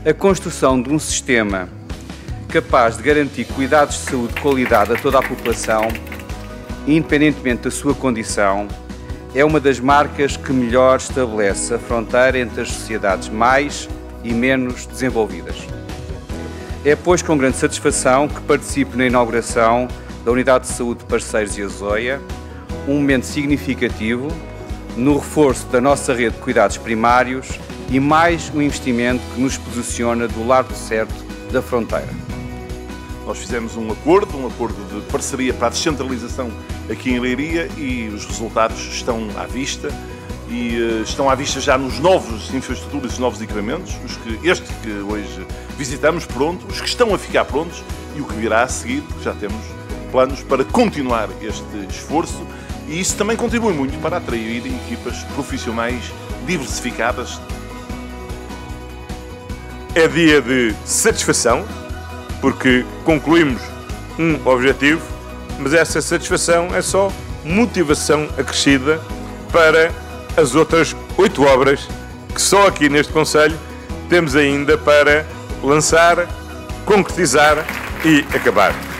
a construção de um sistema capaz de garantir cuidados de saúde de qualidade a toda a população, independentemente da sua condição, é uma das marcas que melhor estabelece a fronteira entre as sociedades mais e menos desenvolvidas. É, pois, com grande satisfação que participo na inauguração da Unidade de Saúde de Parceiros e Azoia, um momento significativo no reforço da nossa rede de cuidados primários e mais um investimento que nos posiciona do lado certo da fronteira. Nós fizemos um acordo de parceria para a descentralização aqui em Leiria e os resultados estão à vista e estão à vista já nos novos infraestruturas, os novos equipamentos, este que hoje visitamos pronto, os que estão a ficar prontos e o que virá a seguir, porque já temos planos para continuar este esforço e isso também contribui muito para atrair equipas profissionais diversificadas. É dia de satisfação, porque concluímos um objetivo, mas essa satisfação é só motivação acrescida para as outras 8 obras que só aqui neste concelho temos ainda para lançar, concretizar e acabar.